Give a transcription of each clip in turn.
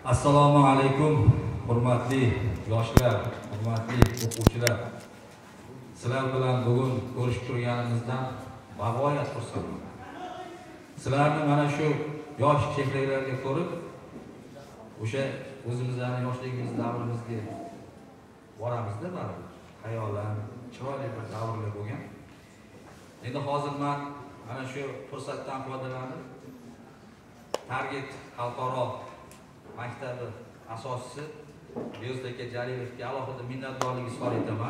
Assalomu alaykum, hurmatli yoshlar, hurmatli o'quvchilar. Sizlar bilan bugun ko'rishib turganimizdan bag'oyat xursandman. Sizlarni mana shu yosh chehranglarga ko'rib, o'sha o'zimizning yoshligimiz davrimizga boramizda baribir. Hayolan, chiroyli bir davrlar bo'lgan. Endi hozir men mana shu fursatdan foydalanib, Target xalqaro maktabi asoschisi Beyo'zid aka Jalilovga alohida minnatdorlik izhor etaman.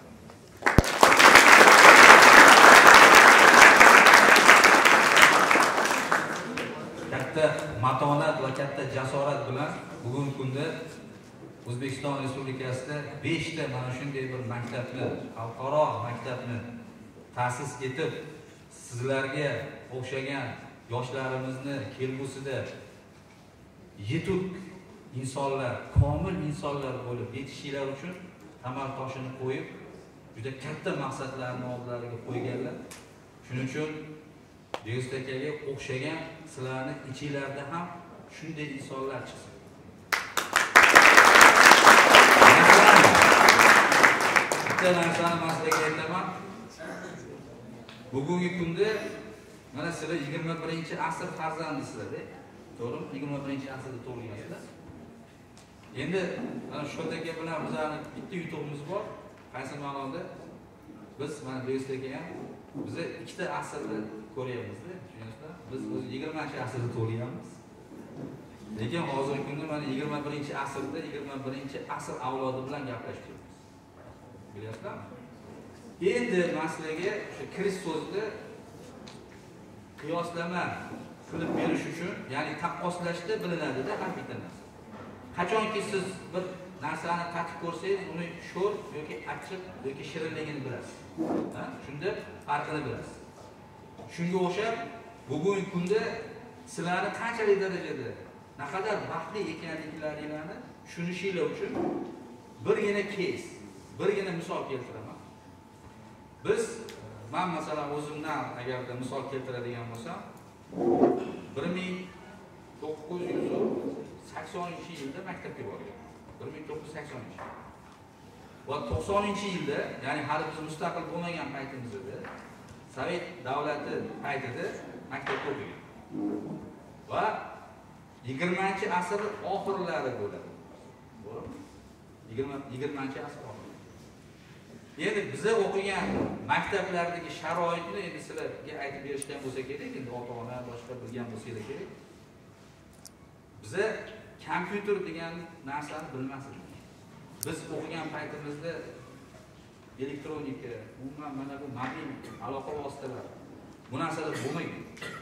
Katta matonat va katta jasorat bilan bugungi kunda O'zbekiston Respublikasida 5 ta mana shunday bir maktabni, xalqaro maktabni ta'sis etib, sizlarga o'xshagan yoshlarimizni kelgusida yetuk insonlar, komil insonlar bo'lib yetishinglar uchun tamal toshini qo'yib, juda katta maqsadlarni oldilariga qo'yganlar. Shuning uchun Beyo'zid akaga o'xshagan sizlarni ichinglarda ham shunday insonlar chiqsin. Bitta narsani maslaga aytaman. Bugungi kunda mana sizlar 21-asr farzandisizlar-da. To'g'rimi? 21-asrda tug'ilgansizlar. Endi mana shu aka bilan bizning bitta yutug'imiz bor. Qaysi ma'noda? Biz mana Beyo'zid aka ham biz ikkita asrni ko'ryapmiz-da. Tushunyapsizlar? Biz 20-asrda tug'ilganmiz. Lekin hozirgi kunda mana 21-asrda 21-asr avlodi bilan gaplashamiz. Bilasizlarmi? Endi masalaga o'sha kirish so'zida qiyoslama qilib berish uchun, ya'ni taqqoslashda bilinadi-da har bitta narsa. Qachonki siz bir narsani tatib ko'rsangiz, uni sho'r yoki achchiq yoki shirinligini bilasiz. Ha? Shunda farqini bilasiz. Shunga o'xshab bugungi kunda sizlarni qanchalik darajada naqadar baxtli ekanliklaringizni tushunishinglar uchun birgina case, birgina misol keltiraman. Biz men masalan o'zimdan agarda misol keltiradigan bo'lsam, 1980-yilda maktabga borganman. 1980-yil. Va 90-yilda, ya'ni hali biz mustaqil bo'lmagan paytimizda Sovet davlati paytida maktabda o'qigan. Va 20-asr oxirlari bo'ladi. To'g'rimi? 20-asr oxirlari. Endi biza o'qigan maktablardagi sharoitni endi sizlarga aytib berishgan bo'lsa kerak, endi ota-ona boshqa bilgan bo'lsa kerak. Biza kompyuter degan narsani bilmas edik. Biz o'qigan paytimizda elektronika, umuman mana bu mobil aloqa vositalari bu narsalar bo'lmagan.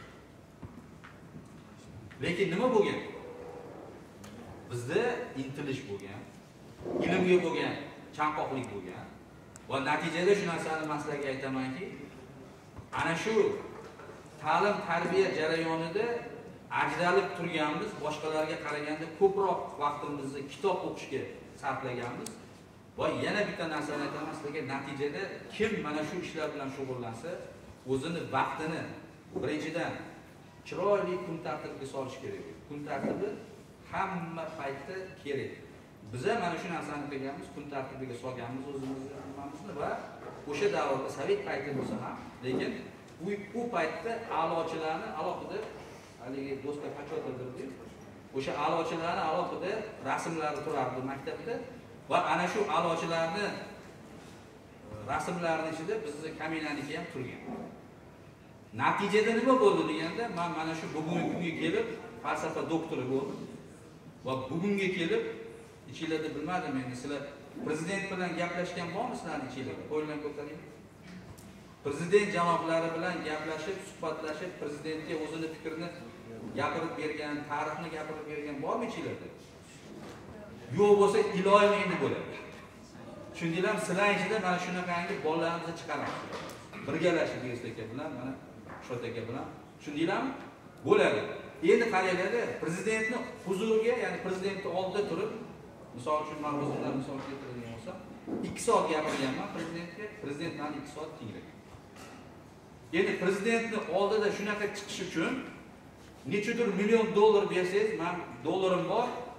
Lekin nima bo'lgan? Bizda intilish bo'lgan, ilmga bo'lgan chanqoqlik bo'lgan. Va natijada shu narsani maslaga aytamanki, ana shu ta'lim tarbiya jarayonida ajralib turganmiz, boshqalarga qaraganda ko'proq vaqtimizni kitob o'qishga sarflaganmiz. Va yana bitta narsani aytaman sizlarga, natijada kim mana shu ishlar bilan shug'ullansa, o'zini vaqtini birinchidan chiroyli kun tartibiga solish kerak. Kun tartibi hamma paytda kerak. Biza mana shu narsani qilganmiz, kun tartibiga solganmiz o'zimizni va o'sha davrda Sovet payti bo'lsa ham, lekin u paytda a'lochilarni alohida haligi do'stlar qachondirdi. O'sha a'lochilarni alohida rasmlari turardi maktabda va ana shu a'lochilarni rasmlarining ichida bizning kaminaniki ham turgan. Natijada nima bo'ldi deganda, men mana shu bugungi kunga kelib falsafa doktori bo'ldim va bugunga kelib ichinglarda bilmadim endi sizlar prezident bilan gaplashgan bormi sizlarning ichinglarda? Qo'yinglarni ko'taring. Prezident janoblari bilan gaplashib, suhbatlashib, prezidentga o'zining fikrini gapirib bergan, tarixni gapirib bergan bormi ichinglarda? Yo'q bo'lsa iloyim endi bo'ladi. Tushundinglarmi? Sizlar ichida mana shunaqangi bolalarimizni chiqaramiz. Birgalashib Beyo'zid aka bilan, mana Shot aka bilan. Tushundinglarmi? Bo'ladi. Endi qaranglar, prezidentni huzuriga, ya'ni prezidentning oldida turib, misol uchun men o'zimdan misol keltiradigan bo'lsam, 2 soat gapirganman prezidentga, prezident meni 2 soat tinglagan. Endi prezidentning oldida shunaqa chiqish uchun nechadir million dollar bersangiz, men dollarim bor,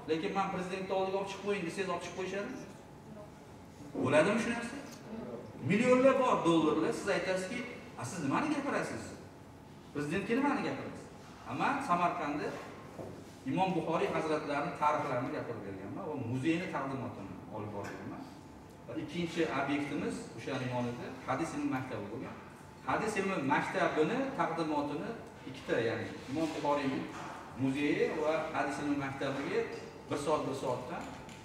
lekin men prezidentni oldiga olib chiqib qo'ying desangiz olib chiqib qo'yishadi. Bo'ladimi shu narsa? Millionlar bor dollarlar. Siz aytasizki, siz nimani gapirasiz? Prezidentga nimani gapirasiz? Amma Samarqandda Imom Buxoriy hazratlarining tarixlarini gapirib berganman va muzeyni taqdimotini olib borganman. Va ikkinchi obyektimiz o'shaning yonida hadis ilmi maktabi bo'lgan. Hadis ilmi maktabini taqdimotini ikkita, ya'ni Imom Buxoriy muzeyi va hadis ilmi maktabiga 1 soatdan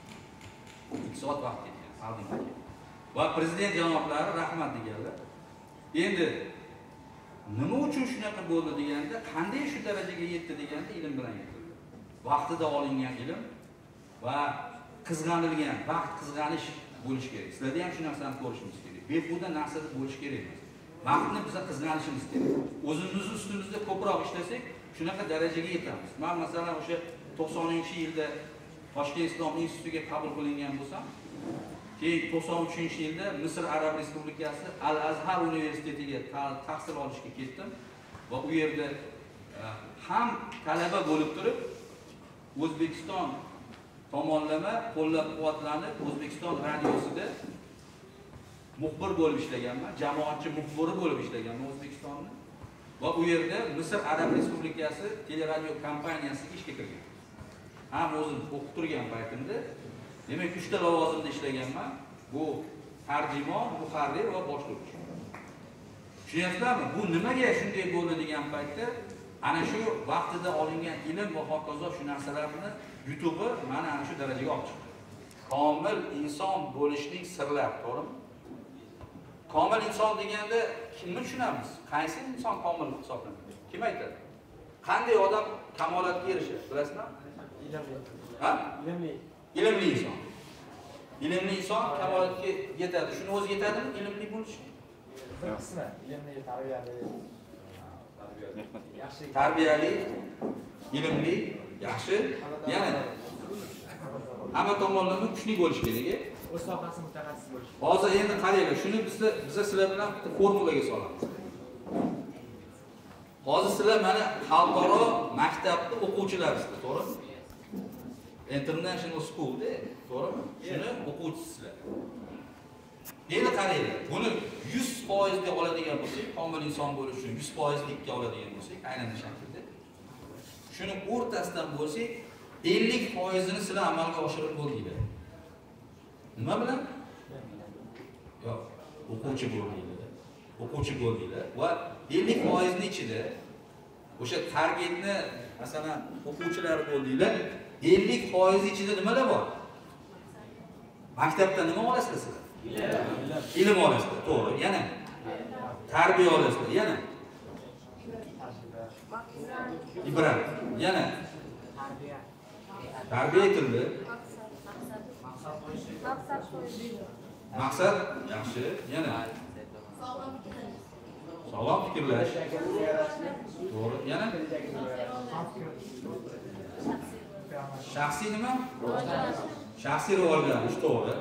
2 soat vaqt ketgan. Taqdim. Va prezident janoblari rahmat deganlar. Endi nima uchun shunaqa bo'ldi deganda, qanday shu darajaga yetdi deganda ilm bilan yetdi. Vaqtida olingan ilm va qizg'anilgan, vaqt qizg'anish bo'lish kerak. Sizlarda ham shu narsani ko'rishimiz kerak. Behuda narsada bo'lish kerak emas. Vaqtni biz qizg'anishimiz kerak. O'zimiz ustimizda ko'proq ishlasak, shunaqa darajaga yetamiz. Men masalan o'sha 90-yilda Toshkent Islom institutiga qabul qilingan bo'lsam, keyin 93-yilda Misr Arab Respublikasi Al-Azhar universitetiga tahsil olishga ketdim va u yerda ham talaba bo'lib turib, O'zbekiston tomonlama qo'llab-quvvatlanib, O'zbekiston radiosida muxbir bo'lib ishlaganman, jamoatchi muxbiri bo'lib ishlaganman O'zbekistonni. Va u yerda Misr Arab Respublikasi teleradio kompaniyasiga ishga kirgan. Ham o'zim o'qib turgan paytimda, demak 3 ta lavozimda ishlaganman. Bu tarjimon, muharrir va boshlovchi. Tushunyapsizlarmi? Bu nimaga shunday bo'ldi degan paytda ana shu vaqtida olingan ilm va hokazo shu narsalarni yutuqi mana ana shu darajaga olib chiqdi. Komil inson bo'lishning sirlari, to'g'rimi? Komil inson deganda kimni tushunamiz? Qaysi inson komil hisoblanadi? Kim aytadi? Qanday odam kamolatga erishadi, bilasizmi? Ha? Ilmli inson. Ilmli inson kamolatga yetadi. Shuni o'zi yetadimi ilmli bo'lish? Qismi ilmli, tarbiyali, yaxshi, tarbiyali, ilmli, yaxshi, yana hamma tomonlama kuchli bo'lish kerak. o'z sohasi mutaxassis bo'lish. Hozir endi qaranglar, shuni biz sizlar bilan bitta formulaga solamiz. Hozir sizlar mana xalqaro maktabda o'quvchilarsizlar, to'g'rimi? International schoolda, to'g'rimi? Shuni o'quvchisizlar. Endi qaranglar, buni 100% ga oladigan bo'lsak, komil inson bo'lish uchun 100% ga oladigan bo'lsak, aynan shu shaklda. Shuni o'rtasidan bo'lsak, 50% ni sizlar amalga oshirib bo'ldinglar. Nima bilan? Yo'q, o'quvchi bo'ldinglar. O'quvchi bo'ldinglar va 50% ni ichida o'sha targetni, masalan, o'quvchilar bo'ldinglar. 50% ichida nimalar bor? Maktabda nima olasizlar sizlar? Ilm olasizlar, to'g'ri. Yana tarbiya olasizlar, yana ibrat, yana tarbiya etildi. Maqsad yaxshi, yana sog'lom fikrlash. To'g'ri, yana shaxsiy nima? Shaxsiy rivojlanish, to'g'ri.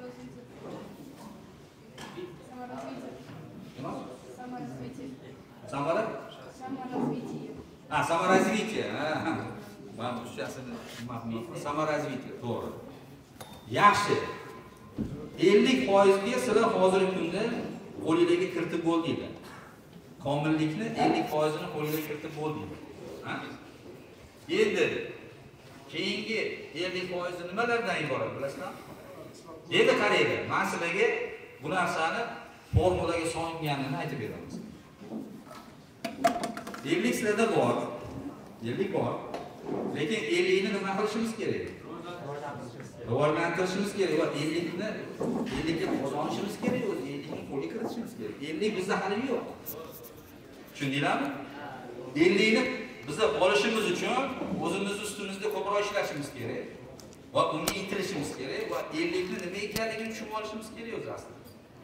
Samara? Samaraзвитие. Ben bu şahsını samaraзвитие, to'g'ri. Yaxshi. 50% ga sizlar hozirgi kunda qo'lingizga kiritib bo'ldinglar. Komillikni 50% ni qo'lingizga kiritib bo'ldinglar. Ha? Endi keyingi 50% nimalardan iborat bilasizlar? Endi qaranglar, men sizlarga bu narsani formulaga solinganini aytib beramiz. 50 sizlarda bor. 50 bor. Lekin 50 ni nima qilishimiz kerak? Rivojlantirishimiz kerak va 50 ga qozonishimiz kerak, o'zi 50 ni qo'lga kiritishimiz kerak. 50 bizda hali yo'q. Tushundinglarmi? 50 ni biza olishimiz uchun o'zimiz ustimizda ko'proq ishlashimiz kerak va unga intilishimiz kerak va 50 ni nima ekanligini tushunib olishimiz kerak o'zi aslida.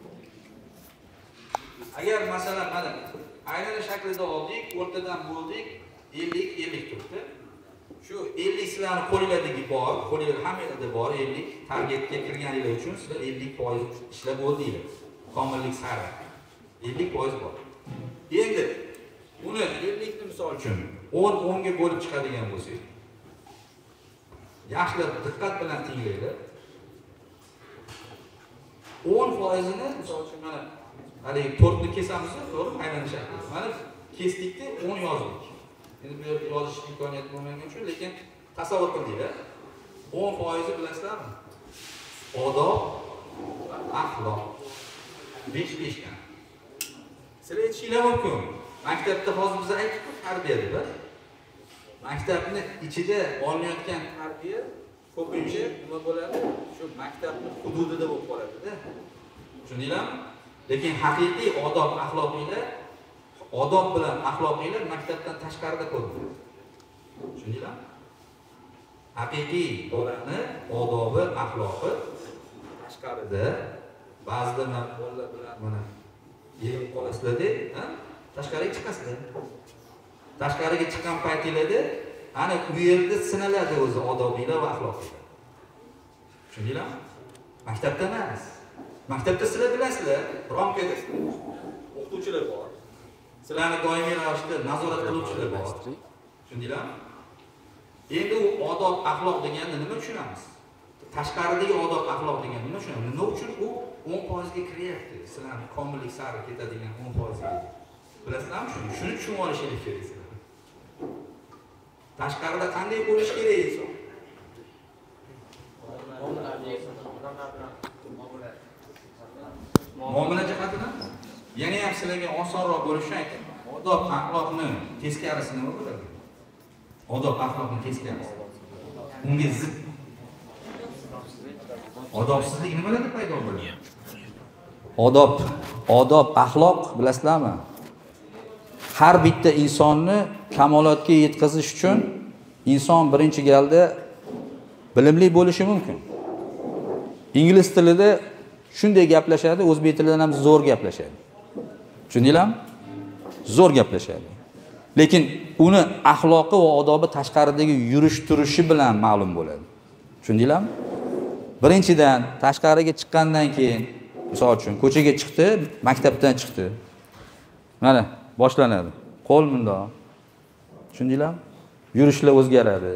Agar masalan mana aynan shaklida oldik, o'rtadan bo'ldik, 50 turibdi. Shu 50 sizlarning qo'linglardagi bor, qo'linglar hammada bor 50 targetga kirganinglar uchun sizlar 50% ishlab bo'ldinglar. Komillik sari 50% bor. Endi buni 50 ni misol uchun 10 ga bo'lib chiqadigan bo'lsak, yaxshilab diqqat bilan tinglanglar. 10%ni misol uchun mana haligi 4 ni kesamiz, to'g'ri? Aylanish shakli. Mana kesdikda 10 yozdik. Endi bu yerda yozish imkoniyati bo'lmagani uchun, lekin tasavvur qiling-da. 10% bilasizlarmi? Odob, axloq. 5 dan. Sizlar aytishinglar mumkin. Maktabda hozir biz aytdik tarbiyada. Maktabni ichida olinayotgan tarbiya ko'pincha nima bo'ladi? Shu maktabning hududida bo'lib qoladi-da. Tushundinglarmi? Lekin haqiqiy odob, axloqiylar, odob bilan axloqiylar maktabdan tashqarida ko'rinadi. Tushundinglarmi? Haqiqiy bolani odobi, axloqi tashqarida, ba'zida bolalar bilan mana yig'ilib qolasizlar-da, tashqariga chiqasizlar. Tashqariga chiqqan paytingizda ana u yerda sinaladi o'zi odobiylar va axloqiylar. Tushundinglarmi? Maktabda emas. Maktabda sizlar bilasizlar, romkada o'qituvchilar bor. Sizlarni doimiy ravishda nazorat qiluvchilar bor. Tushundinglarmi? Endi u odob, axloq deganni nima tushunamiz? Tashqaridagi odob, axloq deganni nima tushunamiz? Nima uchun u 10% ga kiryapti? Sizlarni komillik sari ketadigan 10% ga. Bilasizlarmi shuni? Shuni tushunib olishingiz kerak. Tashqarida qanday bo'lish kerak inson? Muomala jihatidan yana ham sizlarga osonroq bo'lishini aytaman. Odob, axloqni teskarisi nima bo'ladi? Odob, axloqni teskarisi. Unga zid. Odobsizlik nimalarda paydo bo'ladi? Odob, axloq bilasizlarmi? Har bitta insonni kamolotga yetkazish uchun inson birinchi galda bilimli bo'lishi mumkin. Ingliz tilida shunday gaplashadi, o'zbek tilidan ham zo'r gaplashadi. Tushundinglarmi? Zo'r gaplashadi. Lekin uni axloqi va odobi tashqaridagi yurish-turishi bilan ma'lum bo'ladi. Tushundinglarmi? Birinchidan tashqariga chiqqandan keyin, misol uchun ko'chaga chiqdi, maktabdan chiqdi. Mana boshlanadi. Qo'l bundoq. Tushundinglarmi? Yurishlar o'zgaradi.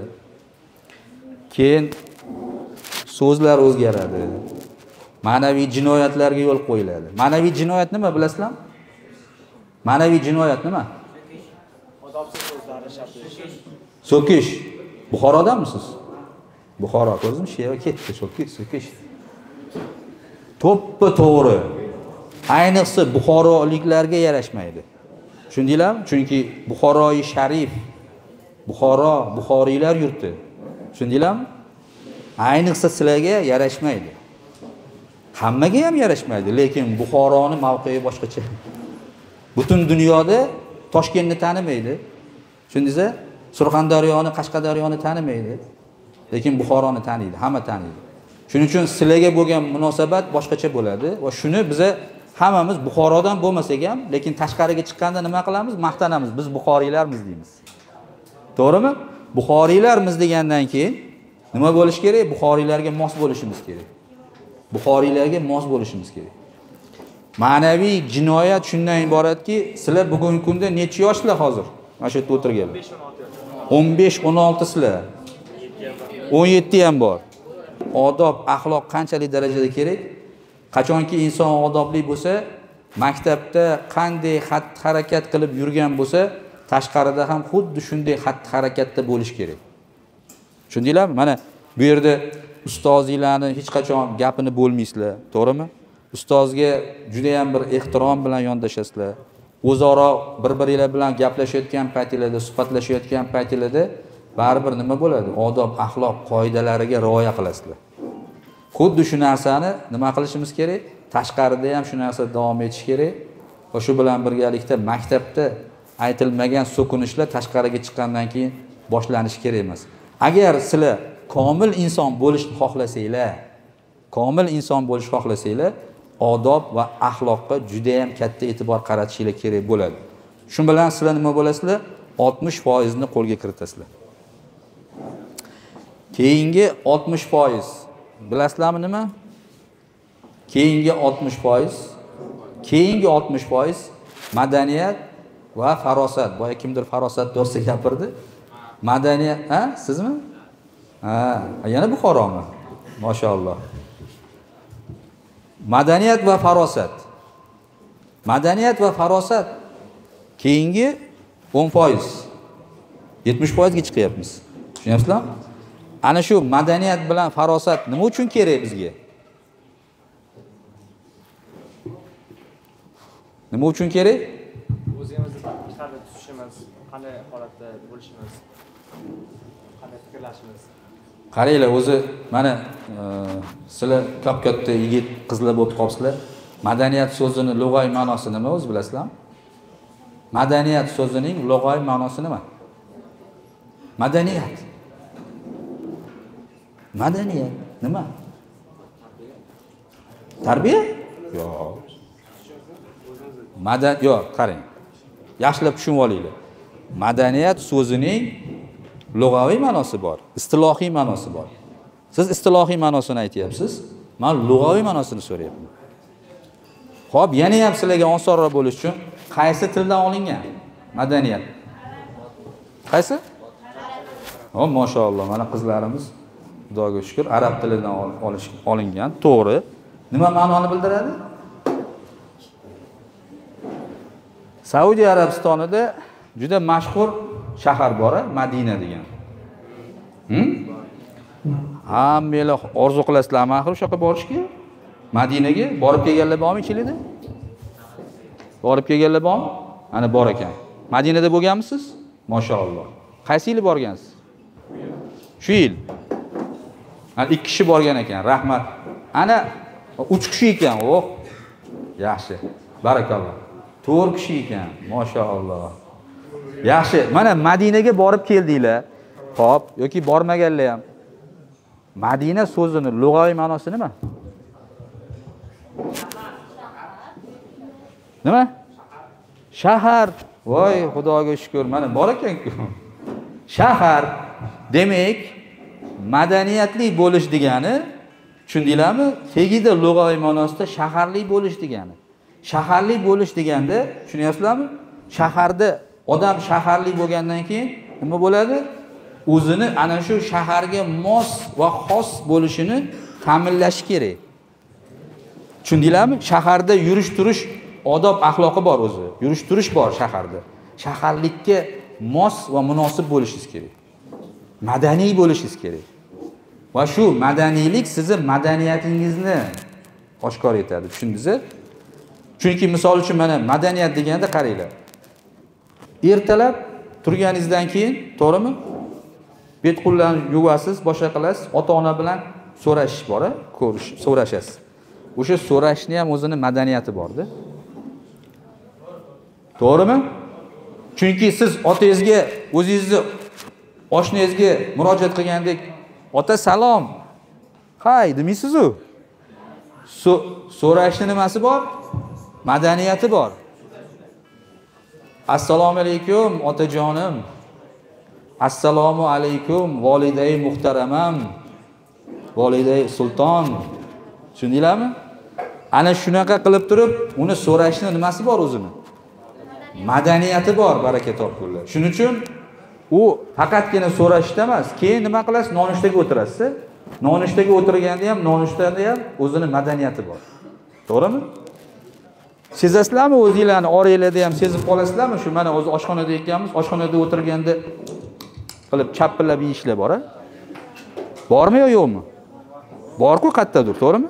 Keyin so'zlar o'zgaradi. Ma'naviy jinoyatlarga yo'l qo'yiladi. Ma'naviy jinoyat nima bilasizlarmi? Ma'naviy jinoyat nima? Odobsiz so'zlarni ishlatish. So'kish. Buxorodamisiz? Buxoro ko'rdingizmi? Sheva ketdi, so'kish. To'ppa to'g'ri. Ayniqsa buxoroliklarga yarashmaydi. Tushundinglarmi? Chunki Buxoroi sharif, Buxoriylar yurti. Tushundinglarmi? Ayniqsa sizlarga yarashmaydi. Hammaga ham yarashmaydi, lekin Buxoroni mavqei boshqacha. Butun dunyoda Toshkentni tanimaydi. Tushundingizmi? Surxondaryoni, Qashqadaryoni tanimaydi, lekin Buxoroni taniydi, hamma taniydi. Shuning uchun sizlarga bo'lgan munosabat boshqacha bo'ladi va shuni biza hammamiz Buxorodan bo'lmasak ham, lekin tashqariga chiqqanda nima qilamiz? Maqtanamiz. Biz Buxoriylarmiz deymiz. To'g'rimi? Buxoriylarmiz degandan keyin nima bo'lish kerak? Buxoriylarga mos bo'lishimiz kerak. Buxoriylarga mos bo'lishimiz kerak. Ma'naviy jinoyat shundan iboratki, sizlar bugungi kunda necha yoshlar hozir? Mana shu yerda o'tirganlar. 15-16 sizlar. 17 ham bor. Odob, axloq qanchalik darajada kerak? Qachonki inson odobli bo'lsa, maktabda qanday xatti-harakat qilib yurgan bo'lsa, tashqarida ham xuddi shunday xatti-harakatda bo'lish kerak. Tushundinglarmi? Mana bu yerda ustozinglarni hech qachon gapini bo'lmaysizlar, to'g'rimi? Ustozga juda ham bir ehtirom bilan yondashasizlar. O'zaro bir-biringlar bilan gaplashayotgan paytinglarda, suhbatlashayotgan paytinglarda baribir nima bo'ladi? Odob, axloq qoidalariga rioya qilasizlar. Xuddi shu narsani nima qilishimiz kerak? Tashqarida ham shu narsa davom etishi kerak. Va shu bilan birgalikda maktabda aytilmagan so'kinishlar tashqariga chiqqandan keyin boshlanishi kerak emas. Agar sizlar komil inson bo'lishni xohlasanglar, odob va axloqqa juda ham katta e'tibor qaratishingiz kerak bo'ladi. Shu bilan sizlar nima bo'lasizlar? 60% ni qo'lga kiritasizlar. Keyingi 60% bilasizlarmi nima? Keyingi 60% madaniyat va farosat. Boya kimdir farosat to'g'risida gapirdi. Madaniyat, sizmi? Ha, yana Buxoromi? Maşallah. Madaniyat va farosat. Madaniyat va farosat keyingi 10%, 70% ga chiqyapmiz. Tushunyapsizlarmi? Ana shu madaniyat bilan farosat nima uchun kerak bizga? Nima uchun kerak? O'zimizni ishlarni tutishimiz, qanday holatda bo'lishimiz, qanday fikrlashimiz. Qaranglar, o'zi mana sizlar katta yigit qizlar bo'lib qolibsizlar. Madaniyat so'zining lug'aviy ma'nosi nima o'zi bilasizlarmi? Madaniyat so'zining lug'aviy ma'nosi nima? Madaniyat. Madaniyat nima? Tarbiya? Yo'q. Yo'q, qarang. Yaxshilab tushunib olinglar. Madaniyat so'zining lug'aviy ma'nosi bor, istilohiy ma'nosi bor. Siz istilohiy ma'nosini aytyapsiz, men lug'aviy ma'nosini so'rayapman. Xo'p, yana ham sizlarga osonroq bo'lish uchun qaysi tildan olingan madaniyat? Qaysi? Oh, maşallah, mana qizlarimiz Xudoga shukr arab tilidan olingan. To'g'ri. Nima ma'noni bildiradi? Saudiya Arabistonida juda mashhur shahar bor, Madina degan. Hammalar orzu qilasizlar axir o'sha yoqqa borishga? Madinaga borib kelganlar bormi ichingizda? Borib kelganlar bormi? Ana bor ekan. Madinada bo'lganmisiz? Maşallah. Qaysi yil borgansiz? Shu yil. Ana 2 kishi borgan ekan. Rahmat. Ana 3 kishi ekan. Oh. Yaxshi. Barakalloh. 4 kishi ekan. Maşallah. Yaxshi. Mana Madinaga borib keldinglar. Xo'p, yoki bormaganlar ham. Madina so'zining lug'aviy ma'nosi nima? Nima? Shahar. Voy, Xudoga shukr, mana bor ekan-ku. Shahar demak madaniyatli bo'lish degani, tushundinglarmi? Tegida lug'aviy ma'nosida shaharli bo'lish degani. Shaharli bo'lish deganda, tushunyapsizlarmi? Shaharda odam shaharli bo'lgandan keyin nima bo'ladi? O'zini ana shu shaharga mos va xos bo'lishini ta'minlash kerak. Tushundinglarmi? Shaharda yurish-turish odob axloqi bor o'zi. Yurish-turish bor shaharda. Shaharlikka mos va munosib bo'lishingiz kerak. Madaniy bo'lishingiz kerak. Va shu madaniylik sizni madaniyatingizni oshkor etadi. Tushundingizmi? Chunki misol uchun mana madaniyat deganda qaranglar. Ertalab turganingizdan keyin, to'g'rimi? Bet-qo'llarni yuvasiz, boshqa qilasiz, ota-ona bilan so'rashish bor, so'rashasiz. O'sha so'rashning ham o'zining madaniyati bor-da. To'g'rimi? Chunki siz otangizga, o'zingizni oshnangizga murojaat qilgandek, "Ota salom." Hay, demaysiz-ku. So'rashning nimasi bor? Madaniyati bor. Assalomu alaykum otajonim. Assalomu alaykum voliday muhtaramam. Voliday sulton. Tushundinglarmi? Ana shunaqa qilib turib, uni so'rashning nimasi bor o'zini? Madaniyati bor, baraka topinglar. Shuning uchun u faqatgina so'rashda emas, keyin nima qilasiz? Nonushtaga o'tirasiz. Nonushtaga o'tirganda ham, nonushtada ham o'zining madaniyati bor. To'g'rimi? Sezasizlarmi o'zingizlarni oranglarda ham sezib qolasizlarmi? Shu mana o'zi oshxonada ekanmiz, oshxonada o'tirganda qilib chapillab yeyishlar bor-a? Bormi yo yo'qmi? Bor-ku qayerdadir, to'g'rimi?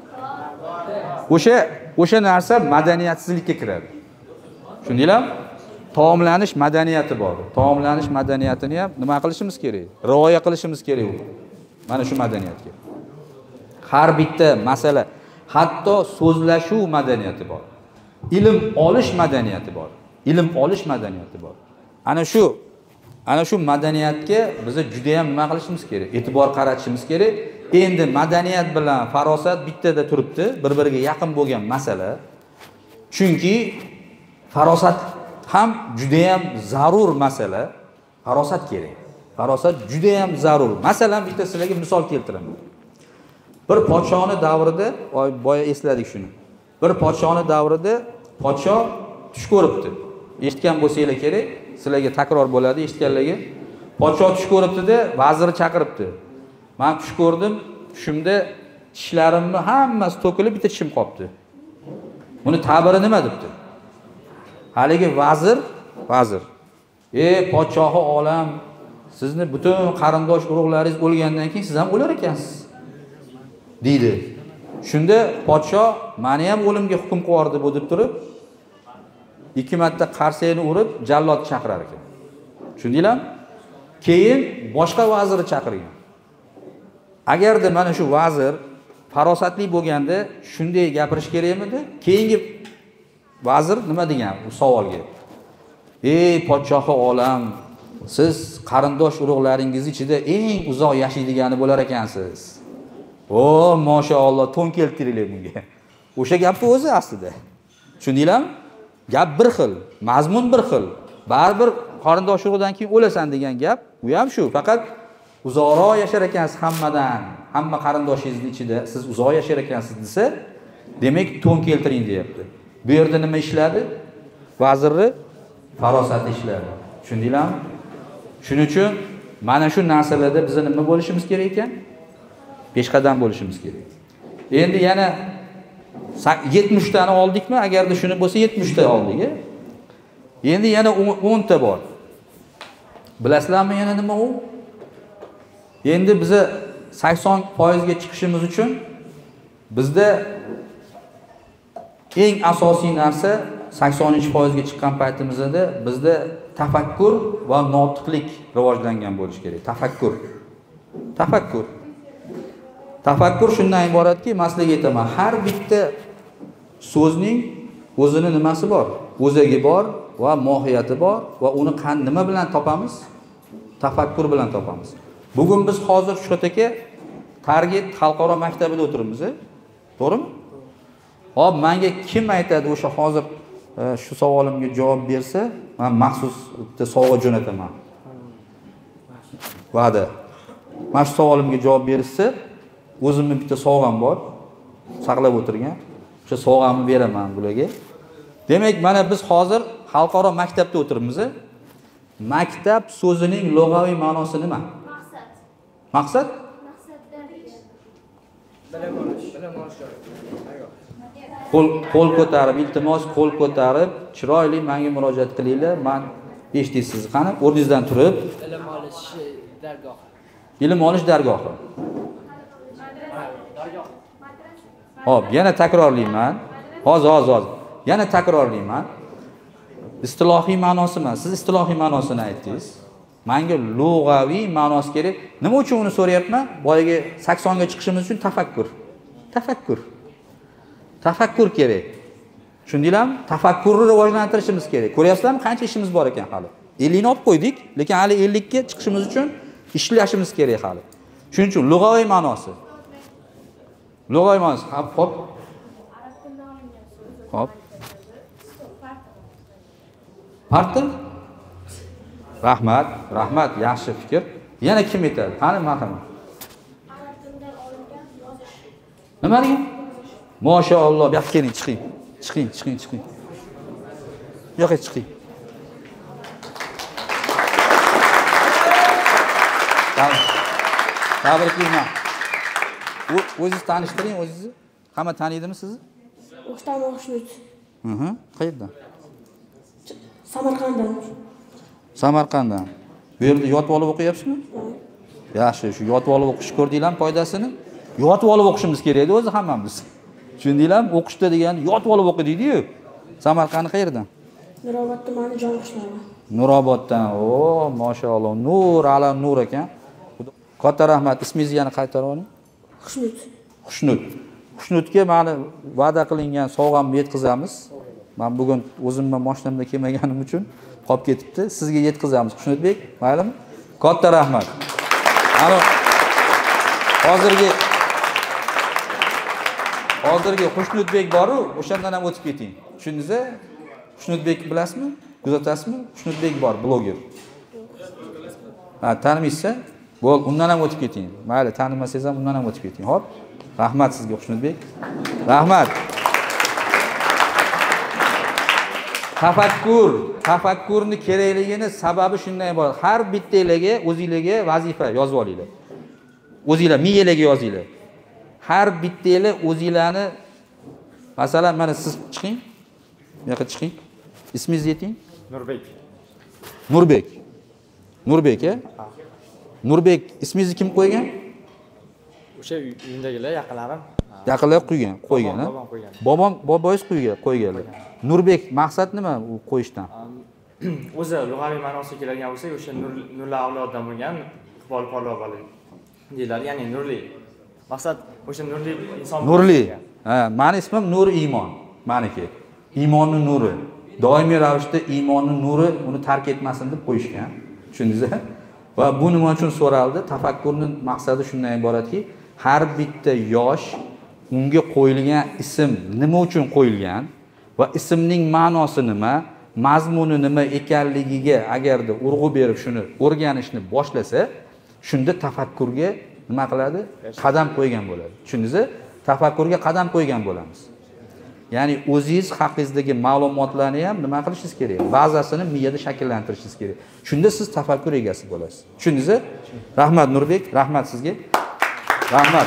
O'sha narsa madaniyatsizlikka kiradi. Tushundinglarmi? Taomlanish madaniyati bor. Taomlanish madaniyatini ham nima qilishimiz kerak? Rioya qilishimiz kerak. Mana shu madaniyatga. Har bitta masala, hatto so'zlashuv madaniyati bor. Ilm olish madaniyati bor. Ilm olish madaniyati bor. Ana shu madaniyatga biz juda ham nima qilishimiz kerak? E'tibor qaratishimiz kerak. Endi madaniyat bilan farosat bittada turibdi, bir-biriga yaqin bo'lgan masala. Chunki farosat ham juda ham zarur masala. Farosat kerak. Farosat juda ham zarur. Masalan, bitta sizlarga misol keltiraman. Bir podshoning davrida, boya esladik shuni. Bir podshoning davrida podsho tush ko'ribdi. Eshitgan bo'lsanglar kerak, sizlarga takror bo'ladi eshitganlarga. Podsho tush ko'ribdi-da, vaziri chaqiribdi. Men tush ko'rdim, tushimda tishlarimni hammasi to'kilib bitta tishim qolibdi. Buni ta'biri nima debdi? Haligi vazir, podshohi olam, sizni butun qarindosh urug'laringiz o'lgandan keyin siz ham o'lar ekansiz, deydi. Shunda podsho meni ham o'limga hukm qiyordi bu deb turib, 2 marta qarsakni urib jallod chaqirar ekan. Tushundinglarmi? Keyin boshqa vazirni chaqirgan. Agarda mana shu vazir farosatli bo'lganda shunday gapirish kerakmidi? Keyingi vazir nima degan bu savolga? Ey podshohi olam, siz qarindosh urug'laringiz ichida eng uzoq yashaydigani bo'lar ekansiz. O, maşallah, to'n keltiringlar bunga. O'sha gapni o'zi aslida. Tushundinglarmi? Gap bir xil, mazmun bir xil. Baribir qarindosh urug'dan keyin o'lasan degan gap, u ham shu. Faqat uzoqroq yashar ekansiz hammadan, hamma qarindoshingiz ichida siz uzoq yashar ekansiz desa, demak to'n keltiring deyapti. Bu yerda nima ishladi? Vazirni farosat ishladi. Tushundinglarmi? Shuning uchun mana shu narsalarda biz nima bo'lishimiz kerak ekan? Peshqadam bo'lishimiz kerak. Endi yana 70 tani oldikmi? Agarda shuni bo'lsa 70 ta oldik. Endi yana 10 ta bor. Bilasizlarmi yana nima u? Endi biza 80% ga chiqishimiz uchun bizda eng asosiy narsa 80% ga chiqqan paytimizda bizda tafakkur va notiqlik rivojlangan bo'lishi kerak. Tafakkur shundan iboratki, masalaga aytaman, har bitta so'zning o'zini nimasi bor? O'zagi bor va mohiyati bor va uni nima bilan topamiz? Tafakkur bilan topamiz. Bugun biz hozir Shuhrat aka Target xalqaro maktabida o'tiribmiz, to'g'rimi? Hop, menga kim aytadi o'sha hozir shu savolimga javob bersa, men maxsus bitta sovg'a jo'nataman. Va'da. Men shu savolimga javob bersa, o'zimning bitta sovg'am bor, saqlab o'tirgan. O'sha sovg'amni beraman bularga. Demak, mana biz hozir xalqaro maktabda o'tiribmiz. Maktab so'zining lug'aviy ma'nosi nima? Maqsad? Qo'l ko'tarib, iltimos qo'l ko'tarib, chiroyli menga murojaat qilinglar. Men eshitasiz. Qani, o'rningizdan turib, ilm olish dargohi. Ilm olish dargohi. Hop, yana takrorlayman. Hozir. Yana takrorlayman. Istilohiy ma'nosi emas. Siz istilohiy ma'nosini aytdingiz. Menga lug'aviy ma'nosi kerak. Nima uchun uni so'rayapman? Boyaga 80 ga chiqishimiz uchun tafakkur kerak. Tushundinglarmi? Tafakkurni rivojlantirishimiz kerak. Ko'ryapsizlarmi, qancha ishimiz bor ekan hali. 50 ni olib qo'ydik, lekin hali 50 ga chiqishimiz uchun ishlashimiz kerak hali. Shuning uchun lug'aviy ma'nosi. Hop. Partdir? Rahmat, yaxshi fikr. Yana kim aytadi? Qani, marhamat. Nima degan? Maşallah, bu yoqqa keling, chiqing. Bu yoqqa chiqing. Tabriklayman. O'zingizni tanishtiring, o'zingizni. Hamma taniydimi sizni? O'shdan Xushnud. Qayerdan? Samarqanddan. Bu yerda yotib olib o'qiyapsizmi? Yaxshi, shu yotib olib o'qishni ko'rdinglarmi foydasini? Yotib olib o'qishimiz kerak edi o'zi hammamiz. Tushundinglarmi? O'qishda degani yotib olib o'qiydi-yu. Samarqandni qayerdan? Nurobod tumani Jonqishlari. Nuroboddan. O, maşallah. Nur ala nur ekan. Katta rahmat. Ismingizni yana qaytarib oling. Xushnudga meni va'da qilingan sovg'amni yetkazamiz. Men bugun o'zimni mashinamda kelmaganim uchun qolib ketibdi. Sizga yetkazamiz, Xushnudbek. Maylimi? Katta rahmat. Ana hozirgi Xushnudbek bor-ku, o'shandan ham o'tib keting. Tushundingiz-a? Xushnudbek bilasizmi? Kuzatasizmi? Xushnudbek bor, bloger. Tanimaysiz-a? Bo'l, undan ham o'tib keting. Mayli, tanimasangiz ham undan ham o'tib keting. Hop. Rahmat sizga Xushnudbek. Rahmat. Tafakkurni kerakligini sababi shundan iborat. Har bittangizga o'zingizga vazifa yozib olinglar. o'zinglar miyalarga yozinglar. Har bittanglar o'zinglarni masalan mana siz chiqing. Bu yoqqa chiqing. Ismingizni ayting? Nurbek. Nurbek. Nurbek, a? Nurbek ismingizni kim qo'ygan? O'sha uyimdagilar yaqinlarim. Yaqinlar qo'ygan, a? Bobom qo'ygan. Boboyingiz qo'yganlar. Nurbek maqsad nima u qo'yishdan? O'zi lug'aviy ma'nosiga keladigan bo'lsa, o'sha nurli avloddan bo'lgan iqbol Porloq bola deyiladi, ya'ni nurli. Maqsad o'sha nurli inson. Nurli. Ha, meni ismim Nur Iymon. Meniki. Iymonning nuri. Doimiy ravishda iymonning nuri uni tark etmasin deb qo'yishgan. Tushundingizmi? Va bu nima uchun so'raldi? Tafakkurning maqsadi shundan iboratki, har bitta yosh unga qo'yilgan ism nima uchun qo'yilgan va ismning ma'nosi nima, mazmuni nima ekanligiga agarda urg'u berib shuni o'rganishni boshlasa, shunda tafakkurga nima qiladi? Qadam qo'ygan bo'ladi. Tushundingizmi? Tafakkurga qadam qo'ygan bo'lamiz. Ya'ni o'zingiz haqingizdagi ma'lumotlarni ham nima qilishingiz kerak? Bazasini miyada shakllantirishingiz kerak. Shunda siz tafakkur egasi bo'lasiz. Tushundingizmi? Rahmat Nurbek, rahmat sizga. Rahmat.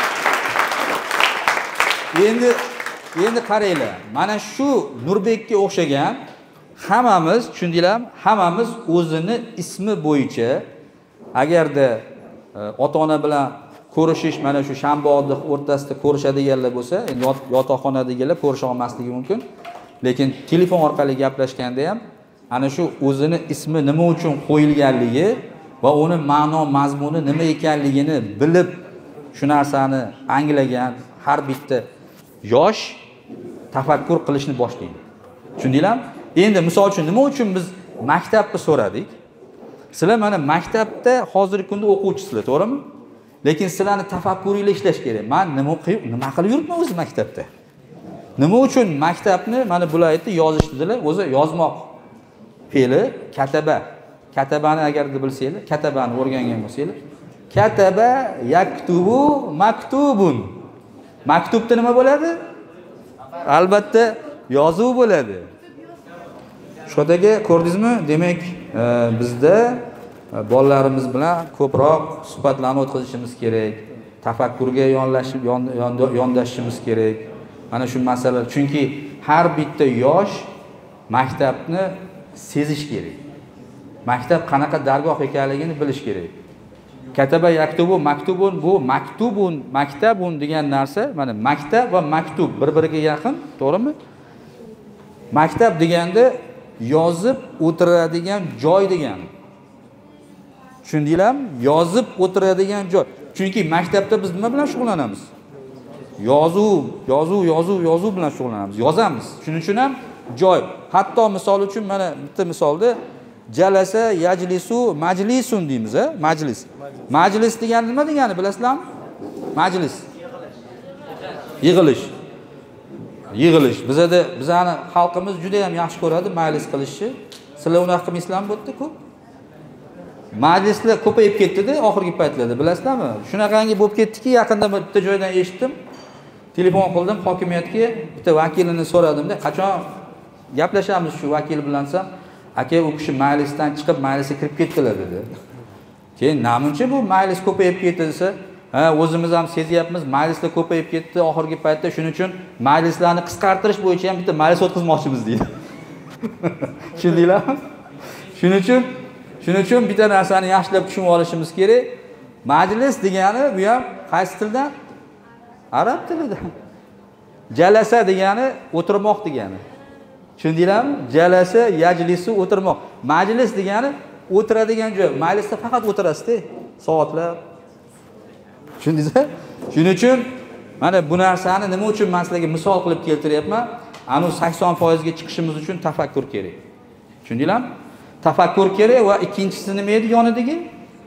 Endi qaranglar. Mana shu Nurbekka o'xshagan hammamiz, tushundinglarmi? Hammamiz o'zini ismi bo'yicha agarda ota-ona bilan ko'rishish mana shu shanba o'rtasida ko'rishadiganlar bo'lsa, yotoqxonadagilar ko'risha olmasligi mumkin. Lekin telefon orqali gaplashganda ham ana shu o'zini ismi nima uchun qo'yilganligi va uni ma'no mazmuni nima ekanligini bilib shu narsani anglagan har bitta yosh tafakkur qilishni boshlaydi. Tushundinglarmi? Endi misol uchun nima uchun biz maktabni so'radik? Sizlar mana maktabda hozirgi kunda o'quvchisizlar, to'g'rimi? Lekin sizlarni tafakkuringlar ishlash kerak. Men nima qilib yuribman o'zi maktabda? Nima uchun maktabni mana bular aytdi, yozish dedilar. O'zi yozmoq fe'li kataba. Katabani agarda bilsanglar, katabani o'rgangan bo'lsanglar, kataba yaktubu maktubun. Maktubda nima bo'ladi? Albatta yozuv bo'ladi. Shodaga ko'rdingizmi? Demak, bizda bolalarimiz bilan ko'proq suhbatlarni o'tkazishimiz kerak. Tafakkurga yondashishimiz kerak. Mana shu masala. Chunki har bitta yosh maktabni sezish kerak. Maktab qanaqa dargoh ekanligini bilish kerak. Kataba yaktubu maktubun, bu maktubun, maktabun degan narsa, mana maktab va maktub bir-biriga yaqin, to'g'rimi? Maktab deganda yozib o'tiradigan joy degani. Tushundinglarmi? Yozib o'tiradigan joy. Chunki maktabda biz nima bilan shug'ullanamiz? Yozuv bilan shug'ullanamiz. Yozamiz. Shuning uchun ham joy. Hatto misol uchun mana bitta misolda jalasa yajlisu majlisun deymiz, a? Majlis. Majlis degani nima degani bilasizlarmi? Majlis. Yig'ilish. Bizani xalqimiz juda ham yaxshi ko'radi majlis qilishni. Sizlar unaqa qilmaysizlarmi bu yerda ko'p? Majlislar ko'payib ketdi-da oxirgi paytlarda, bilasizlarmi? Shunaqangi bo'lib ketdiki, yaqinda bitta joydan eshitdim. Telefon qildim hokimiyatga, bitta vakilini so'radimda, qachon gaplashamiz shu vakil bilan desam, aka u kishi majlisdan chiqib majlisga kirib ketdilar dedi. Keyin namuncha bu majlis ko'payib ketdi desa, ha, o'zimiz ham sezyapmiz, majlislar ko'payib ketdi oxirgi paytda, shuning uchun majlislarni qisqartirish bo'yicha ham bitta majlis o'tkazmoqchimiz deydi. Tushundinglarmi? Shuning uchun bitta narsani yaxshilab tushunib olishimiz kerak. Majlis degani bu ham qaysi tildan? Arab tilidan. Jalasa degani o'tirmoq degani. Tushundinglarmi? Jalasa yajlisu o'tirmoq. Majlis degani o'tiradigan joy. Majlisda faqat o'tirasiz-da, soatlab. Tushundingizmi? Shuning uchun mana bu narsani nima uchun men sizlarga misol qilib keltiryapman? Anu 80% ga chiqishimiz uchun tafakkur kerak. Tushundinglarmi? Tafakkur kerak va ikkinchisi nima edi yonidagi?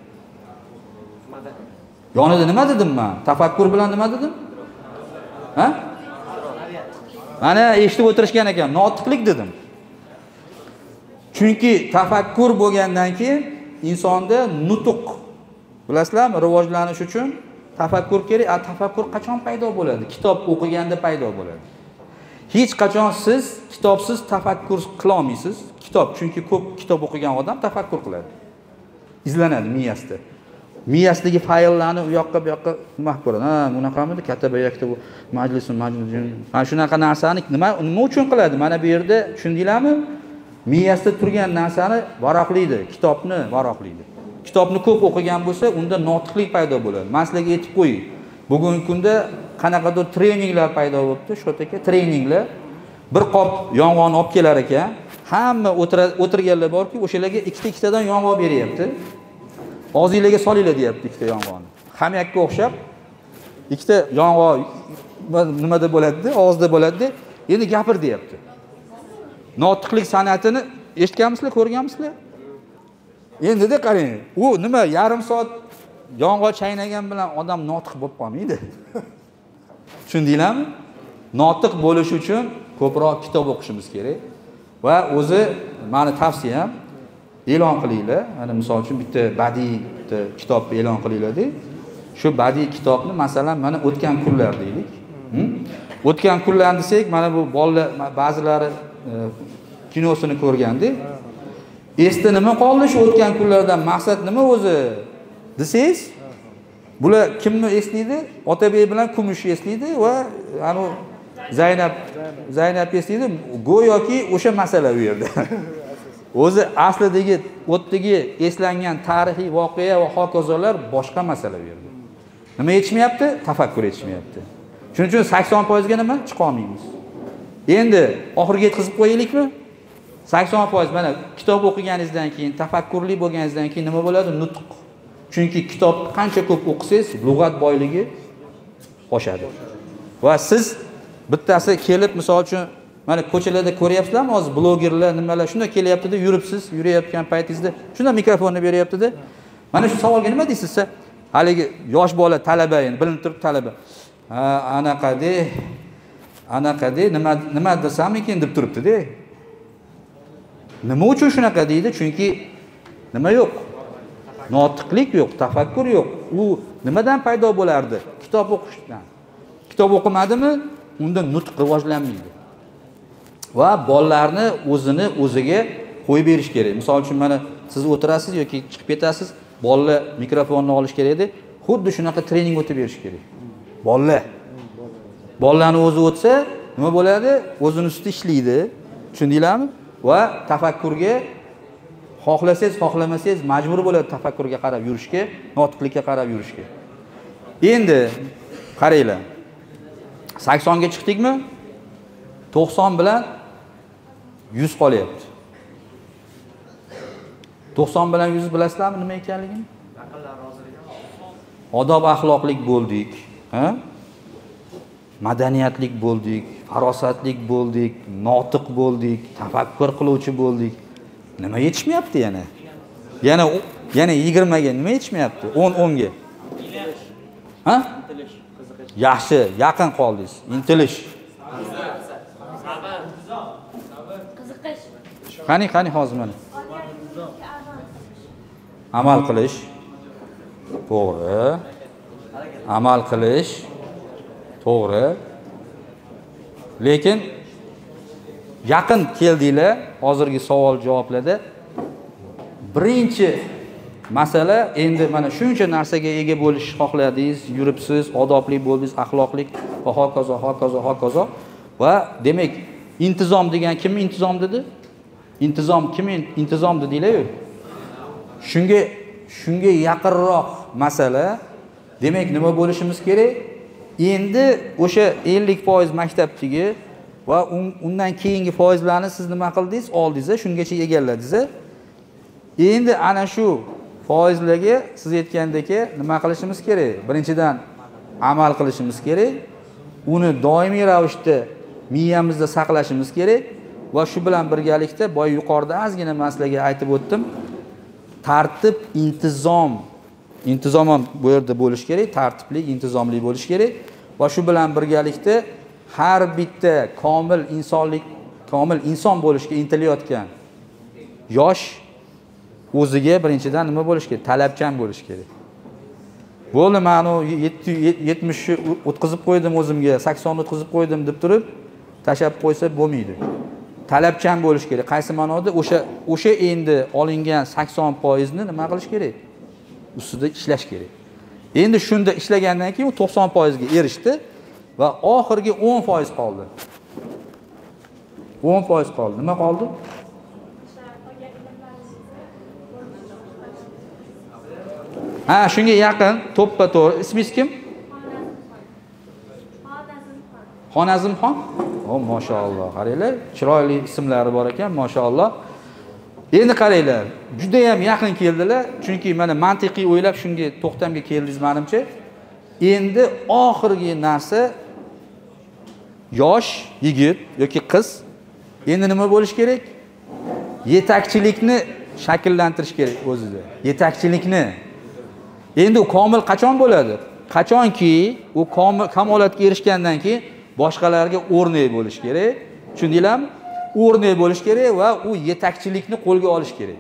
Yonida nima dedim men? Tafakkur bilan nima dedim? Ha? Mana eshitib o'tirishgan ekan, notiqlik dedim. Chunki tafakkur bo'lgandan keyin insonda nutuq, bilasizlarmi, rivojlanish uchun tafakkur kerak. Tafakkur qachon paydo bo'ladi? Kitob o'qiganda paydo bo'ladi. Hech qachon siz kitobsiz tafakkur qila olmaysiz. Kitob, chunki ko'p kitob o'qigan odam tafakkur qiladi. Izlanadi miyasida. miyasidagi fayllarni u yoqqa bu yoqqa nima qilib ko'radi. Ha, bunaqamidi? Katta bayakda bu majlis. Mana shunaqa narsani nima uchun qiladi? Mana bu yerda tushundinglarmi? Miyasida turgan narsani varoqlaydi, kitobni varoqlaydi. Kitobni ko'p o'qigan bo'lsa, unda notiqlik paydo bo'ladi. Men sizlarga aytib qo'ying. Bugungi kunda qanaqadir treninglar paydo bo'libdi, shu yerda treninglar. Bir qop yong'oqni olib kelar ekan, hamma o'tirganlar borki, o'shalarga ikkitadan yong'oq beryapti. Og'zingizga solinglar deyapti ikkita yong'oqni. Hamyakka o'xshab ikkita yong'oq nimada bo'ladi-da, og'izda bo'ladi-da, endi gapir deyapti. Notiqlik san'atini eshitganmisizlar, ko'rganmisizlar? Endi-da qarang, u nima yarim soat yong'oq chaynagan bilan odam notiq bo'lib qolmaydi. Tushundinglarmi? Notiq bo'lish uchun ko'proq kitob o'qishimiz kerak va o'zi meni tavsiyam e'lon qilinglar. Mana misol uchun bitta badiiy kitob e'lon qilinglar-da. Shu badiiy kitobni masalan mana o'tgan kunlar deylik. O'tgan kunlar desak, mana bu bolalar ba'zilari kinosini ko'rganda, esda nima qoldi shu o'tgan kunlardan, maqsad nima o'zi desangiz, bular kimni eslaydi? Otabek bilan Kumush eslaydi va ana Zaynab eslaydi. Go'yoki o'sha masala u yerda. O'zi aslidagi o'tdagi eslangan tarixiy voqea va hokazolar boshqa masala u yerda. Nima yetishmayapti? Tafakkur yetishmayapti. Shuning uchun 80% ga nima chiqa olmaymiz. Endi oxirga yetkazib qo'yaylikmi? 80% mana kitob o'qiganingizdan keyin, tafakkurli bo'lganingizdan keyin nima bo'ladi? Nutq. Chunki kitobni qancha ko'p o'qisangiz, lug'at boyligi oshadi. Va siz bittasi kelib, misol uchun mana ko'chalarda ko'ryapsizlarmi, hozir blogerlar nimalar shunda kelyapti-da, yuribsiz, yurayotgan paytingizda shunda mikrofonni beryapti-da. Mana shu savolga nima deysiz? Haligi yosh bola, talaba, endi bilinib turib talaba. Anaqada nima desam ekan deb turibdi-da. Nima uchun shunaqa deydi? Chunki nima yo'q? Notiqlik yo'q, tafakkur yo'q. U nimadan paydo bo'lardi? Kitob o'qishdan. Kitob o'qimadimi, unda nutq rivojlanmaydi. Va bolalarni o'ziga qo'yib berish kerak. Misol uchun mana siz o'tirasiz yoki chiqib ketasiz, bolalar mikrofonni olish kerak edi. Xuddi shunaqa trening o'tib berish kerak. Bolalarning o'zi o'tsa, nima bo'ladi? O'zini ustida ishlaydi. Tushundinglarmi? Va tafakkurga xohlasangiz, xohlamasangiz majbur bo'ladi tafakkurga qarab yurishga, notiqlikka qarab yurishga. Endi qaranglar. 80 ga chiqdikmi? 90 bilan 100 qolyapti. 90 bilan 100 bilasizlarmi nima ekanligini? Odob axloqlik bo'ldik, ha? Madaniyatlik bo'ldik, farosatlik bo'ldik, notiq bo'ldik, tafakkur qiluvchi bo'ldik. Nima yetishmayapti yana? Yana 20 ga nima yetishmayapti? 10 ga. Ha? Yaxshi, yaqin qoldingiz. Intilish. Qani hozir mana. Amal qilish. To'g'ri. Amal qilish. To'g'ri. Lekin yaqin keldinglar hozirgi savol javoblarda. Birinchi masala endi mana shuncha narsaga ega bo'lish xohladingiz, yuribsiz, odobli bo'ldingiz, axloqlik va hokazo. Va demak, intizom degan kim intizom dedi? Intizom kim intizom dedinglar-ku? Shunga yaqinroq masala. Demak, nima bo'lishimiz kerak? Endi o'sha 50% maktabdagi va undan keyingi foizlarni siz nima qildingiz? Oldingiz, shungacha egalladingiz. Endi ana shu foizlarga siz aytgandek nima qilishimiz kerak? Birinchidan amal qilishimiz kerak. Uni doimiy ravishda miyamizda saqlashimiz kerak va shu bilan birgalikda boy yuqorida ozgina masalaga aytib o'tdim. Tartib, intizom ham bu yerda bo'lish kerak, tartibli, intizomli bo'lish kerak va shu bilan birgalikda har bitta komil inson bo'lishga intilayotgan yosh o'ziga birinchidan nima bo'lish kerak? Talabchan bo'lish kerak. Bo'ldi, men 70 o'tkazib qo'ydim o'zimga, 80 o'tkazib qo'ydim deb turib, tashab qo'ysa bo'lmaydi. Talabchan bo'lish kerak. Qaysi ma'noda? O'sha endi olingan 80% ni nima qilish kerak? ustida ishlash kerak. Endi shunda ishlagandan keyin u 90% ga erishdi va oxirgi 10% qoldi. 10% qoldi. Nima qoldi? Ha, shunga yaqin, to'ppa-to'g'ri. Ismingiz kim? Xonazimxon? O, mashalloh. Qaranglar, chiroyli ismlari bor ekan, mashalloh. Endi qaranglar, juda ham yaqin keldilar, chunki mana mantiqiy o'ylab shunga to'xtamga keldingiz menimcha. Endi oxirgi narsa yosh yigit yoki qiz endi nima bo'lish kerak? Yetakchilikni shakllantirish kerak o'zida. Yetakchilikni. Endi u komil qachon bo'ladi? Qachonki u kamolatga erishgandan keyin boshqalarga o'rnak bo'lish kerak. Tushundinglarmi? O'rnak bo'lish kerak va u yetakchilikni qo'lga olish kerak.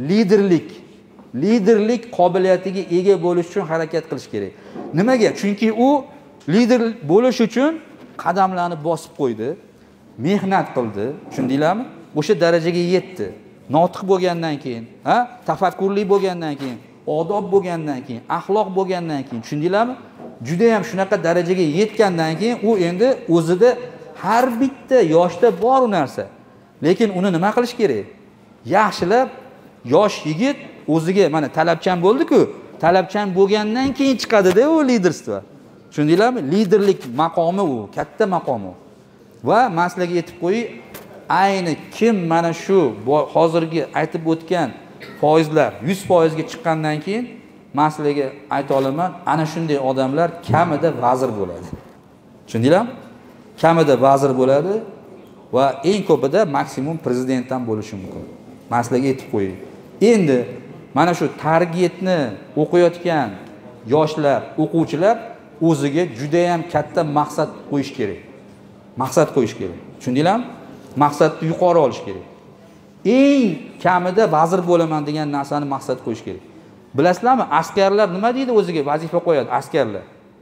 Liderlik qobiliyatiga ega bo'lish uchun harakat qilish kerak. Nimaga? Chunki u lider bo'lish uchun qadamlarni bosib qo'ydi, mehnat qildi, tushundinglarmi? O'sha darajaga yetdi. Notiq bo'lgandan keyin, tafakkurli bo'lgandan keyin, odob bo'lgandan keyin, axloq bo'lgandan keyin, tushundinglarmi? Juda ham shunaqa darajaga yetgandan keyin u endi o'zida har bitta yoshda bor u narsa. Lekin uni nima qilish kerak? Yaxshilab yosh yigit o'ziga mana talabchan bo'ldi-ku, talabchan bo'lgandan keyin chiqadi-da u liderstvo. Tushundinglarmi? Liderlik maqomi u, katta maqom u. Va men sizlarga aytib qo'yay, ayni kim mana shu hozirgi aytib o'tgan foizlar 100% ga chiqqandan keyin men sizlarga ayta olaman, ana shunday odamlar kamida vazir bo'ladi. Tushundinglarmi? Kamida vazir bo'ladi va eng ko'pida maksimum prezident ham bo'lishi mumkin. Men sizlarga aytib qo'yay. Endi mana shu targetni o'qiyotgan yoshlar, o'quvchilar o'ziga juda ham katta maqsad qo'yish kerak. Maqsad qo'yish kerak. Tushundinglarmi? Maqsadni yuqori olish kerak. Eng kamida vazir bo'laman degan narsani maqsad qo'yish kerak. Bilasizlarmi, askarlar nima deydi o'ziga vazifa qo'yadi askarlar?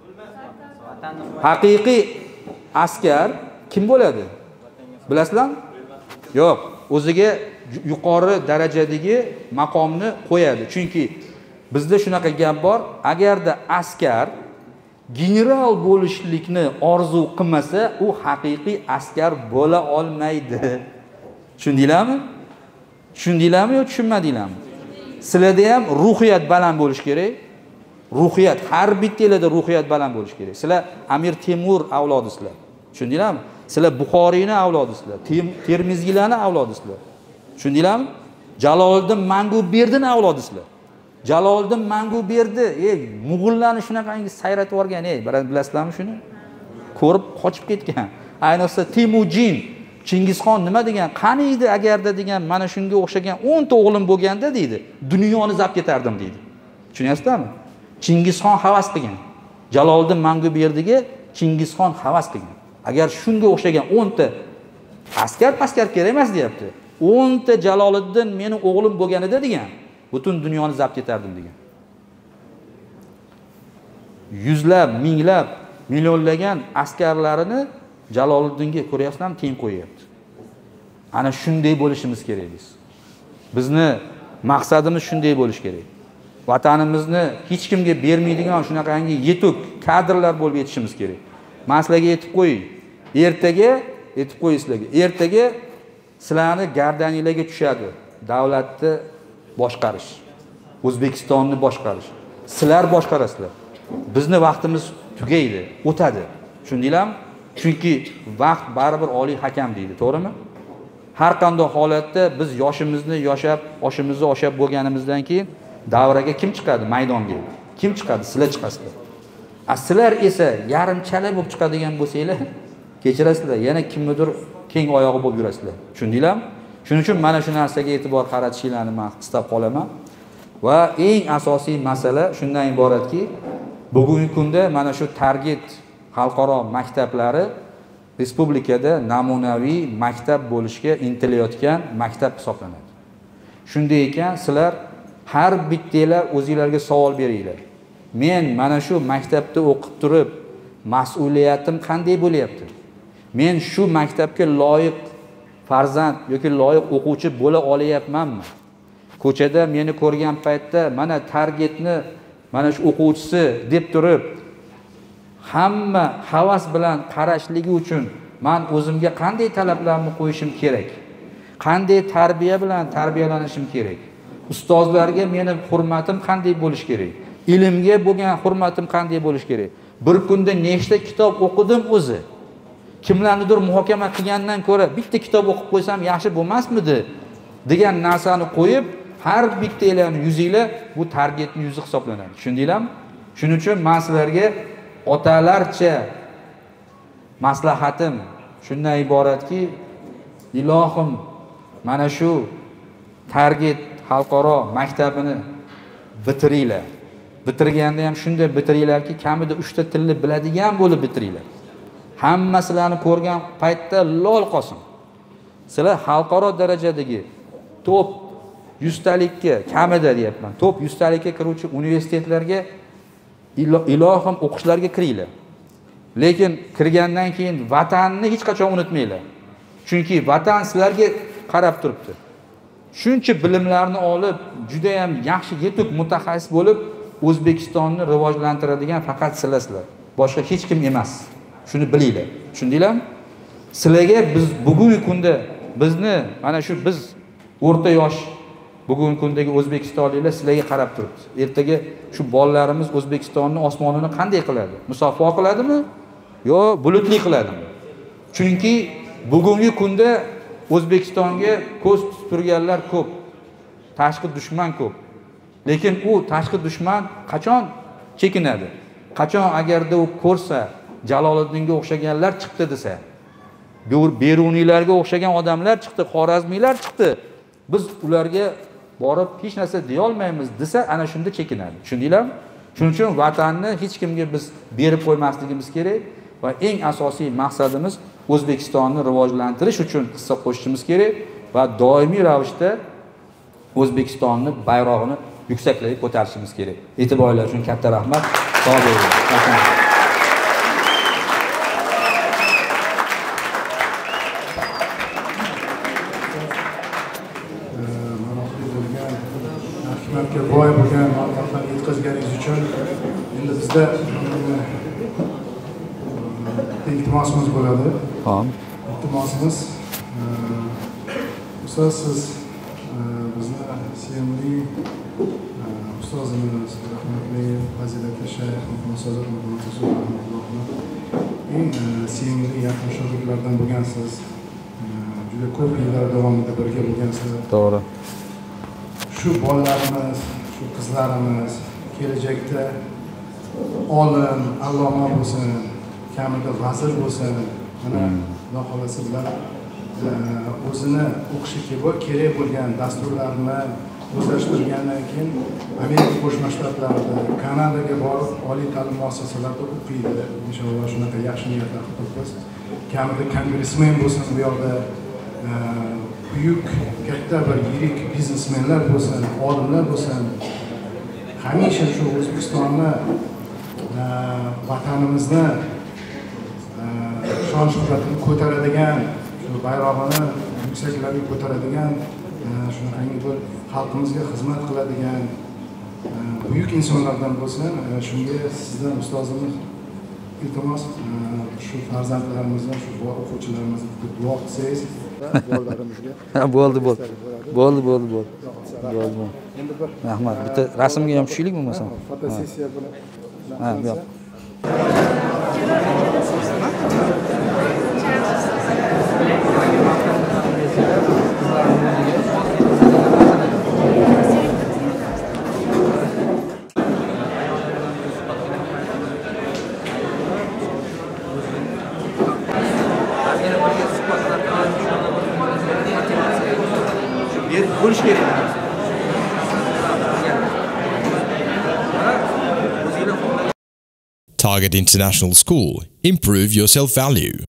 Haqiqiy askar kim bo'ladi? Bilasizlarmi? Yo'q, o'ziga yuqori darajadagi maqomni qo'yadi. Chunki bizda shunaqa gap bor, agarda askar general bo'lishlikni orzu qilmasa, u haqiqiy askar bo'la olmaydi. Tushundinglarmi? Tushundinglarmi yoki tushunmadinglarmi? Sizlarda ham ruhiyat baland bo'lish kerak. Ruhiyat, har bittangizda ruhiyat baland bo'lish kerak. Sizlar Amir Temur avlodisizlar. Tushundinglarmi? Sizlar Buxoriyni avlodisizlar, Termiziylarni avlodisizlar. Tushundinglarmi? Jaloliddin Manguberdining avlodisizlar. Jaloliddin Manguberdi, Mo'g'ullarni shunaqangi sayratib yuborgan, bilasizlarmi shuni? Ko'rib qochib ketgan. Ayniqsa Temujin, Chingizxon nima degan? Qani edi agarda degan, mana shunga o'xshagan 10 ta o'g'lim bo'lganda deydi, dunyoni zabt etardim deydi. Tushunyapsizlarmi? Chingizxon havas qilgan. Jaloliddin Manguberdiga Chingizxon havas qilgan. Agar shunga o'xshagan 10 ta askar kerak emas deyapti. 10 ta Jaloliddin meni o'g'lim bo'lganida degan, butun dunyoni zabt etardim degan. Yuzlab, minglab, millionlagan askarlarini Jaloliddinga ko'ryapsizlarmi, teng qo'yapti. Ana shunday bo'lishimiz kerak biz. Bizni maqsadimiz shunday bo'lish kerak. Vatanimizni hech kimga bermaydigan shunaqangi yetuk kadrlar bo'lib yetishimiz kerak. Men sizlarga aytib qo'yay, ertaga sizlarni gardaningizga tushadi davlatni boshqarish, O'zbekistonni boshqarish. Sizlar boshqarasizlar. Bizni vaqtimiz tugaydi, o'tadi. Tushundinglarmi? Chunki vaqt baribir oliy hakam deydi, to'g'rimi? Har qanday holatda biz yoshimizni yoshab, oshimizni oshab bo'lganimizdan keyin davraga kim chiqadi maydonga? Kim chiqadi? Sizlar chiqasizlar. Sizlar esa yarimchala bo'lib chiqadigan bo'lsanglar, kechirasizlar, yana kimnidir keng oyog'i bo'lib yurasizlar. Tushundinglarmi? Shuning uchun mana shu narsaga e'tibor qaratishinglarni men istab qolaman. Va eng asosiy masala shundan iboratki, bugungi kunda mana shu target xalqaro maktablari respublikada namunaviy maktab bo'lishga intilayotgan maktab hisoblanadi. Shunday ekan, sizlar har bittanglar o'zingizlarga savol beringlar. Men mana shu maktabda o'qib turib, mas'uliyatim qanday bo'lyapti? Men shu maktabga loyiq farzand yoki loyiq o'quvchi bo'la olayapmanmi? ko'chada meni ko'rgan paytda mana targetni mana shu o'quvchisi deb turib hamma havas bilan qarashligi uchun men o'zimga qanday talablarni qo'yishim kerak? Qanday tarbiya bilan tarbiyalanishim kerak? Ustozlarga meni hurmatim qanday bo'lish kerak? Ilmga bo'lgan hurmatim qanday bo'lish kerak? Bir kunda nechta kitob o'qidim o'zi? Kimlarnidir muhokama qilgandan ko'ra bitta kitob o'qib qo'ysam yaxshi bo'lmasmidi degan narsani qo'yib, har bittalarning yuzinglar bu targetning yuzi hisoblanadi. Tushundinglarmi? Shuning uchun men sizlarga otalarcha maslahatim shundan iboratki, ilohim mana shu target xalqaro maktabini bitiringlar. Bitirganda ham shunday bitiringlarki, kamida 3 ta tilni biladigan bo'lib bitiringlar. Hammasilarni ko'rgan paytda lol qolsin. Sizlar xalqaro darajadagi top 100 talikka kamida deyapman. Top 100 talikka kiruvchi universitetlarga ilohim o'qishlarga kiringlar. Lekin kirgandan keyin vatanni hech qachon unutmanglar. Chunki vatan sizlarga qarab turibdi. Shuncha bilimlarni olib, juda ham yaxshi yetuk mutaxassis bo'lib, O'zbekistonni rivojlantiradigan faqat sizlar. Boshqa hech kim emas. Shuni bilinglar. Tushundinglarmi? Sizlarga biz bugungi kunda bizni mana shu biz o'rta yosh bugungi kundagi o'zbekistonliklar sizlarga qarab turibdi. Ertaga shu bolalarimiz O'zbekistonning osmonini qanday qiladi? Musaffo qiladimi yo bulutli qiladimi? Chunki bugungi kunda O'zbekistonga ko'z tutib turganlar ko'p. Tashqi dushman ko'p. Lekin u tashqi dushman qachon chekinadi? Qachon agarda u ko'rsa Jaloliddinga o'xshaganlar chiqdi desa, Beruniylarga o'xshagan odamlar chiqdi, Xorazmiylar chiqdi. Biz ularga borib hech narsa deya olmaymiz desa, ana shunda chekinadi. Tushundinglarmi? Shuning uchun vatanni hech kimga biz berib qo'ymasligimiz kerak va eng asosiy maqsadimiz O'zbekistonni rivojlantirish uchun hissa qo'shishimiz kerak va doimiy ravishda O'zbekistonni bayrog'ini yuksaklarga ko'tarishimiz kerak. E'tiboringiz uchun katta rahmat. Sog' bo'ling. Hikmatga boy bo'lgan ma'lumotlarni yetkazganingiz uchun endi bizda iltimosimiz bo'ladi. Tamam. Iltimosimiz ustoz, siz bizni sevimli ustozimiz, rahmatli fazilatli shayx Muhammad eng sevimli yaqin shogirdlardan bo'lgansiz. Juda ko'p yillar davomida birga bo'lgansiz. To'g'ri. Shu bolalarimiz, shu qizlarimiz kelajakda olim, alloma bo'lsin, kamida vazir bo'lsin, mana Xudo xolasa bilan o'zini o'qishiga kerak bo'lgan dasturlarni o'zlashtirgandan keyin Amerika Qo'shma Shtatlarida, Kanadaga borib oliy ta'lim muassasalarida o'qiydi. Inshaalloh shunaqa yaxshi niyatlar qilibmiz. Kamida kongressmen bo'lsin, bu yoqda buyuk katta bir yirik biznesmenlar bo'lsin, olimlar bo'lsin, hamisha shu O'zbekistonni, vatanimizni shon shuhratini ko'taradigan, shu bayrog'ini yuksaklarga ko'taradigan, shunaqangi bir xalqimizga xizmat qiladigan buyuk insonlardan bo'lsin. Shunga sizdan ustozimiz iltimos, shu farzandlarimizdan, shu o'quvchilarimizga duo qilsangiz. Bo'ldi. Endi bir rahmat. Bitta rasmga ham tushaylik bo'lmasam. Fotosessiya bilan. Ha, yo'q. Bo'lish kerak. Target International School. Improve your self-value.